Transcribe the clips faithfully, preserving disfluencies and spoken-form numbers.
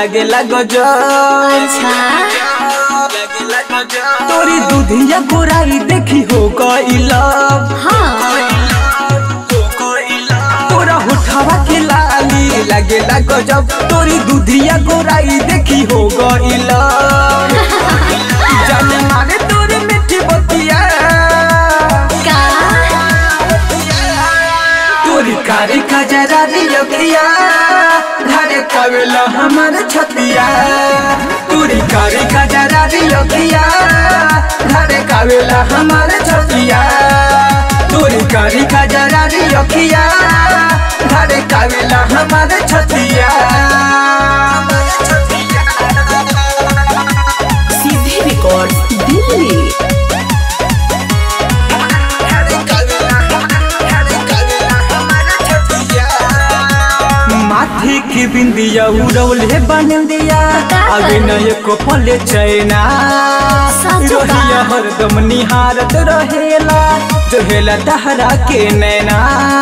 लगे लगो जो तोरी दूधिया गोराई देखी हो गई लव तोरा होठवा के लाली लगे लगो जब तोरी दूधिया गोराई देखी हो गई लव जाने मारे तोरे मीठी बतिया तोरी कारी खजरा दिया धारे कवेला हमारे छतिया तोरी कारी खजरा दिया धारे कवेला हमारे छतिया तोरी कारी खजरा दिया धारे कवेला हमारे छतिया सीधे रिकॉर्ड दिल्ली माथे की बिंदिया उड़ौले बन दिया अभी नए को पले चैना रोहिया हरदम निहारत रहेला जो हेला दहरा के नैना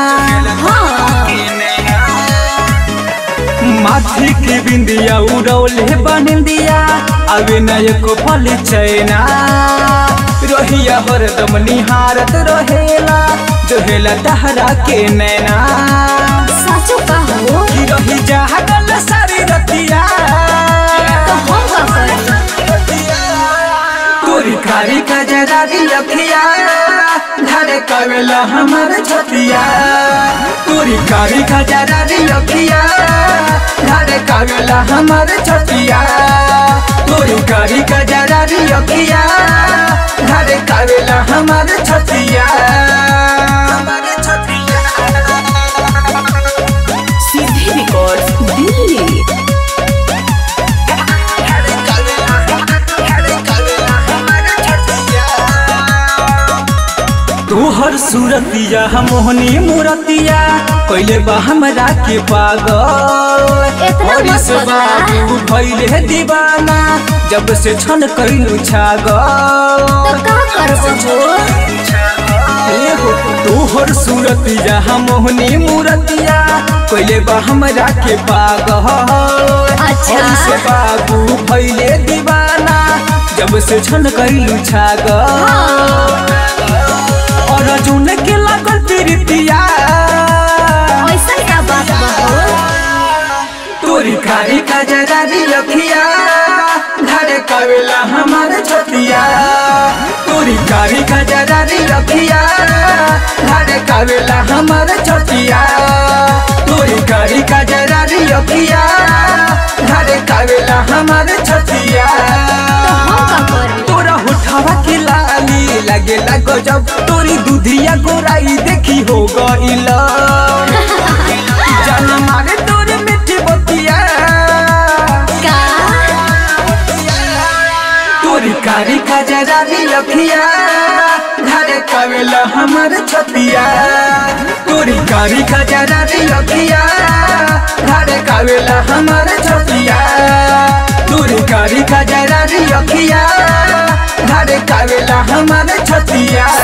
माथे की बिंदिया उड़ौले बन दिया अभी नए को पले चैना रोहिया हरदम निहारत रहेला जो हेला दहरा के नैना साचो कहो कि रही जागल सारी रतिया तो हम का करी तोरी कारी खजरा दिया धारे कवेला हमारे छतिया तोरी कारी खजरा दिया धारे कवेला हमारे छतिया तोरी कारी खजरा दिया धारे कवेला हमारे छतिया हमारे छतिया सीधे रिकॉर्ड दिल्ली तोहर सूरतिया मोहनी मूरतिया पहले बा हमरा के पागल इतना से बाबू भइले दीवाना जब से छन कैलू छागल तो का करबो हो तोहर सूरतिया मोहनी मूरतिया पहले बा हमरा के पागल अच्छा से बाबू भइले दीवाना जब से छन कैलू छागल और जून के लागल प्रीतिया ऐसा क्या बात बहो तोरी कारी खजरा दिया धारे कवेला हमारे छतिया तोरी कारी खजरा दिया धारे कवेला हमारे छतिया तोरी कारी खजरा दिया धारे कवेला हमारे छतिया तो हम का करी तोरा होठवा के लाली लगे लगो जब तोरी दूधिया गोराई देखी हो गई लव जान मारे तोरे मीठी बतिया तोरी कारी खजरा दिया धारे कवेला हमारे छतिया तोरी कारी खजरा दिया धारे कवेला हमारे छतिया तोरी कारी खजरा दिया धारे कवेला हमारे छतिया।